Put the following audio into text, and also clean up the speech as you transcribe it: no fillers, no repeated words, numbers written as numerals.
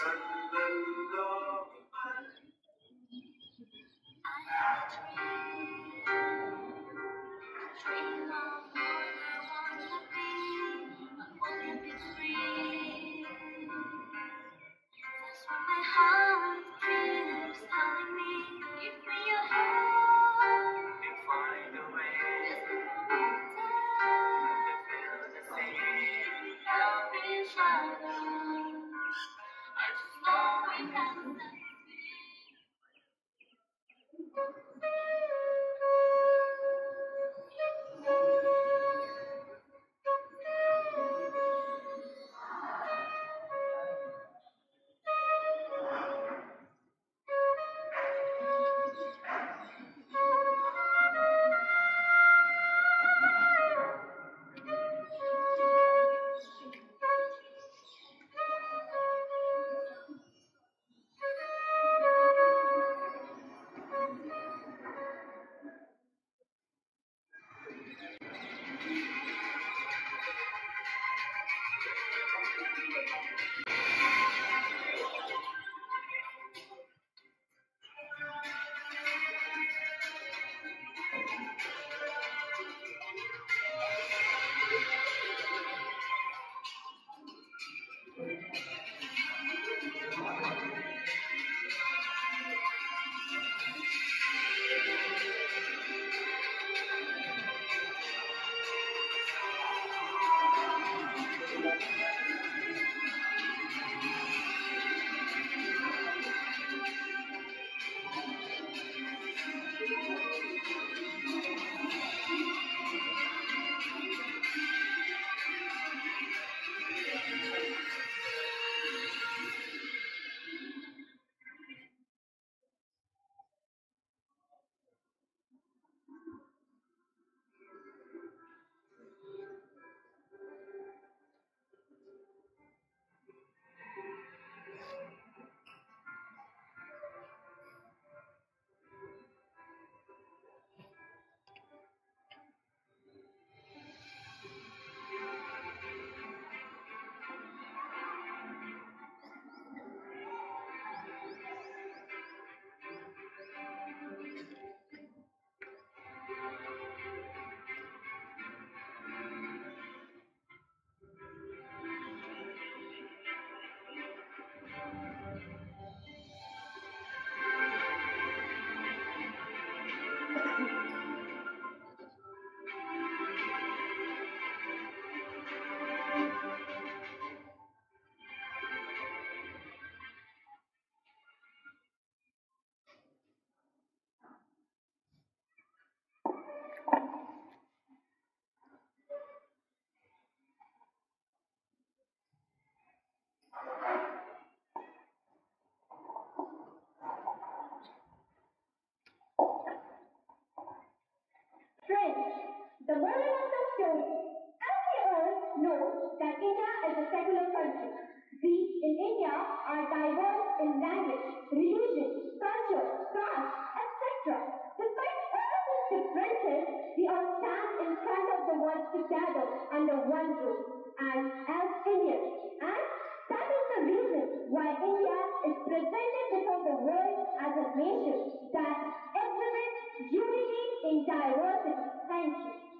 Friends, the moral of the story. As we all know that India is a secular country. We in India are diverse in language, religion, culture, caste, etc. Despite all these differences, we all stand in front of the world together under one roof and as Indians. And that is the reason why India is presented before the world as a nation that exhibits unity in diversity. Thank you.